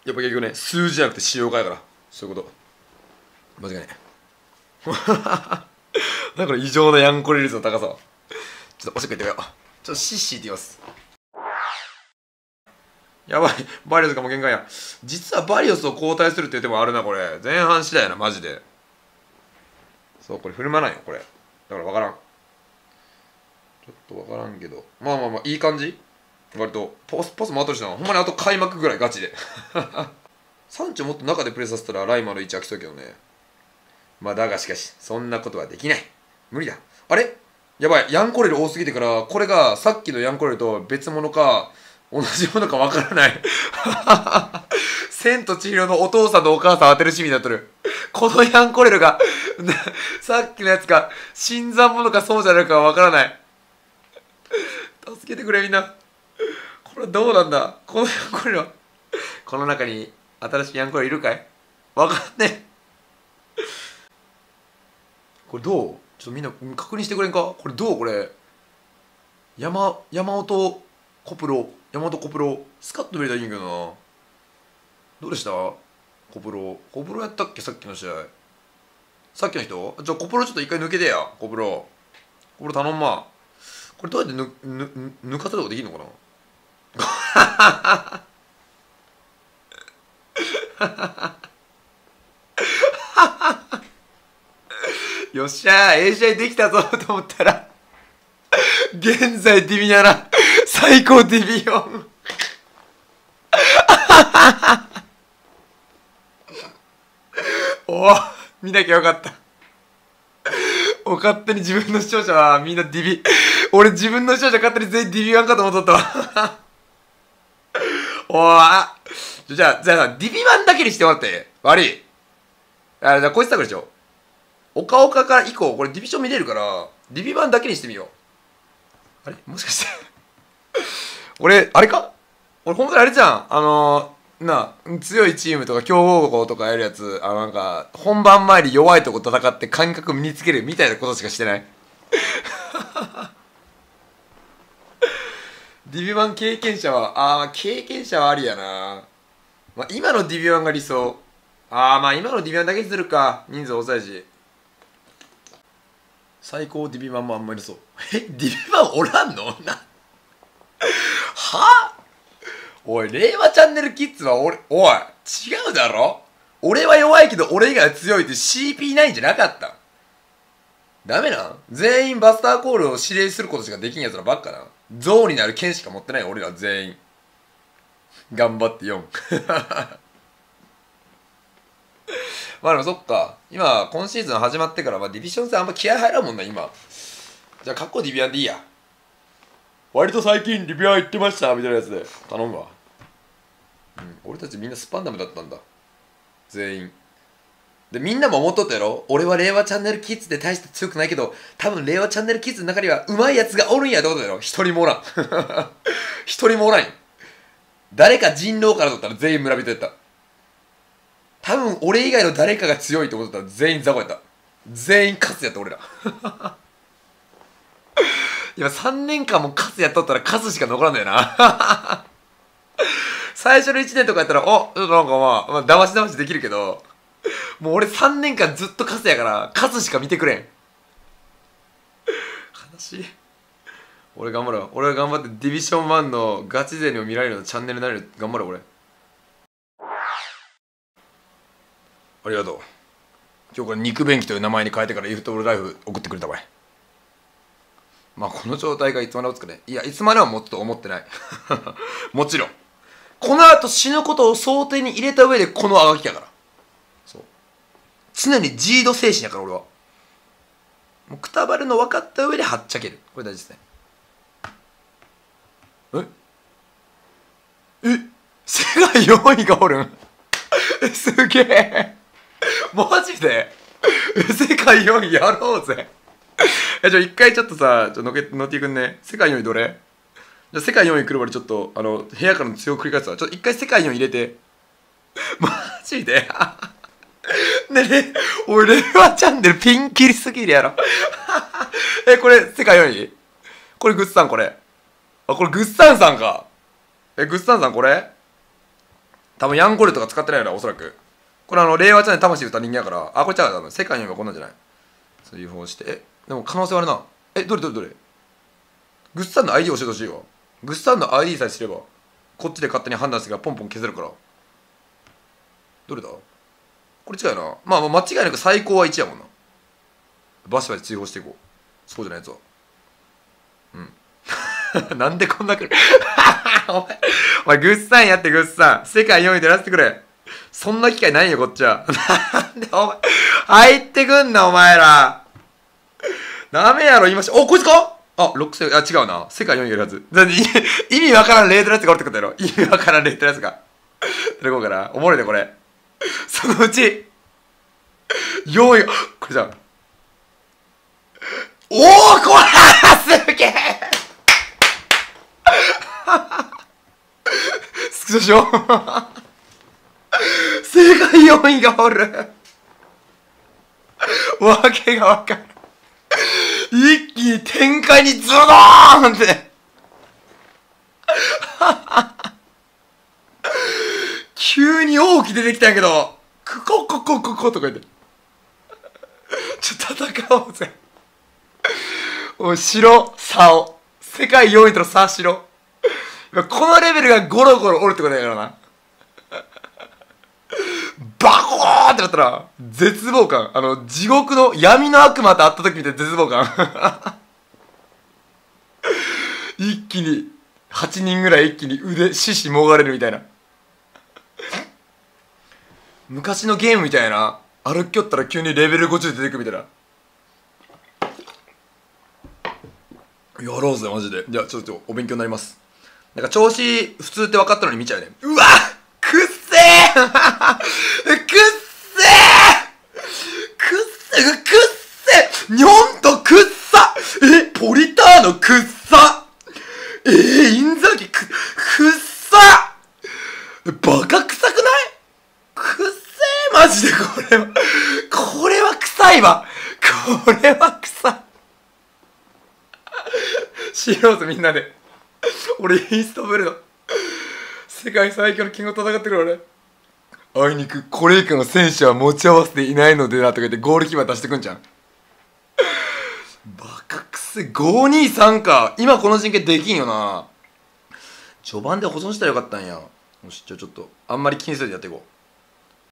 やっぱ結局ね、数字じゃなくて仕様化やから。そういうこと。間違いない。なんかこれ異常なヤンコレ率の高さ。ちょっとおしっこ行ってみよう。ちょっとシッシーって言います。やばい。バリオスがもう限界や。実はバリオスを交代するって言ってもあるな、これ。前半次第やな、マジで。そう、これ振る舞わないよ、これ。だから分からん。ちょっと分からんけど。まあまあまあ、いい感じ割と。ポス回ってるしな。ほんまにあと開幕ぐらいガチで。サンチョもっと中でプレーさせたらライマの位置空きそうやけどね。まあだがしかし、そんなことはできない。無理だ。あれやばい。ヤンコレル多すぎてから、これがさっきのヤンコレルと別物か、同じものかわからない。千と千尋のお父さんとお母さん当てる趣味になってる。このヤンコレルが、さっきのやつか、新参者かそうじゃないかわからない。助けてくれみんな。これどうなんだこのヤンコレルは。この中に新しいヤンコレルいるかいわかんねえ。これどうちょっとみんな確認してくれんかこれどうこれ。山本コプロ。スカッと見れたらいいんやけどな。どうでしたコプロやったっけさっきの試合。さっきの人じゃあコプロちょっと一回抜けてや。コプロ頼んま。これどうやって抜かせることできるのかなよっしゃー、ええ試合できたぞと思ったら、現在ディビニャラ、最高ディビオン。おお、見なきゃよかった。勝手に自分の視聴者はみんなディビ、俺自分の視聴者勝手に全員ディビワンかと思っとったわ。おあ、じゃあさ、ディビワンだけにしてもらって。悪い。じゃあこいつだけでしょ。岡岡から以降、これディビション見れるから、ディビワンだけにしてみよう。あれもしかして俺、あれか俺本当にあれじゃん。強いチームとか強豪校とかやるやつ、なんか、本番前に弱いとこ戦って感覚身につけるみたいなことしかしてない。ディビワン経験者は、経験者はありやな。まあ、今のディビワンが理想。まあ今のディビワンだけにするか。人数抑えし。最高ディビワンもあんまりそう。ディビワンおらんのはおい、令和チャンネルキッズはおい、違うだろ俺は弱いけど俺以外は強いって CP ないんじゃなかった。ダメなん全員バスターコールを指令することしかできんやつらばっかな。ゾウになる剣しか持ってない俺ら全員。頑張って4。まあでもそっか。今シーズン始まってから、ディビション戦あんま気合入らんもんな、今。じゃあ、ディビアンでいいや。割と最近ディビアン行ってました、みたいなやつで。頼むわ。俺たちみんなスパンダムだったんだ。全員。で、みんなも思っとったやろ俺は令和チャンネルキッズで大して強くないけど、多分令和チャンネルキッズの中には上手いやつがおるんやってことだよ。一人もおらん。一人もおらんよ。誰か人狼から取ったら全員村人やった。多分俺以外の誰かが強いって思ったら全員雑魚やった。全員カスやった俺ら。今3年間もカスやっとったらカスしか残らんだよな。最初の1年とかやったら、ちょっとなんかまあ、だましだましできるけど、もう俺3年間ずっとカスやから、カスしか見てくれん。悲しい。俺頑張るわ。俺は頑張ってディビション1のガチ勢にも見られるようなチャンネルになれる。頑張る俺。ありがとう。今日から肉便器という名前に変えてからイフトールライフ送ってくれたわい。まあこの状態がいつまで持つかね。いや、いつまでは持つと思ってない。もちろん。この後死ぬことを想定に入れた上でこのあがきやから。そう。常にジード精神やから俺は。もうくたばるの分かった上ではっちゃける。これ大事ですね。世界4位がおるんすげえマジで世界4位やろうぜ。一回ちょっとさ、乗っていくんね。世界4位どれ？じゃ世界4位来るまでちょっと、部屋からの強く繰り返すわ。ちょっと一回世界4位入れて。マジでね、俺、令和チャンネルピンキリすぎるやろ。これ、世界4位？これ、グッサンこれ。これ、グッサンさんか。グッサンさんこれ？ 多分ヤンゴレとか使ってないよな、おそらく。これ令和チャンネル魂歌人間やから、あ、これちゃう、多分世界にはこんなんじゃない。そういう方して、でも可能性はあるな。どれグッサンの ID 教えてほしいわ。グッサンの ID さえすれば、こっちで勝手に判断してからポンポン消せるから。どれだこれ違うよな。まあ間違いなく最高は1やもんな。バシバシ追放していこう。そうじゃないやつは。うん。なんでこんな来るお前グッサンやってグッサン。世界4位でやらせてくれ。そんな機会ないよこっちは。なんでお前、入ってくんなお前ら。ダメやろ、今こいつか6000、違うな。世界4位やるやつ。意味わからんレートのやつがおるってことやろ。意味わからんレートのやつが。どこうかな。おもろいね、これ。そのうち、4位、これじゃん。おーこれすげえスクショしよう世界4位がおるわけがわかる一気に展開にズドーンって急に王騎出てきたんやけどこことか言ってちょっと戦おうぜおい白竿世界4位との差しろこのレベルがゴロゴロおるってことやからなバコーってなったら絶望感地獄の闇の悪魔と会った時みたいな絶望感一気に8人ぐらい一気に獅子もがれるみたいな昔のゲームみたいな歩きよったら急にレベル50出てくみたいなやろうぜマジで。じゃあちょっとお勉強になります。なんか調子普通って分かったのに見ちゃうね。うわくっせーくっせーニョンとくっさポリターノくっさインザギくっさバカ臭くないくっせーマジでこれは臭いわこれは臭い知ろうぜみんなで俺インストブルの世界最強のキングと戦ってくる俺あいにくこれ以下の戦車は持ち合わせていないのでなとか言ってゴールキーパー出してくんじゃんバカくせ523か今この陣形できんよな序盤で保存したらよかったんやよしじゃあちょっとあんまり気にせずやっていこう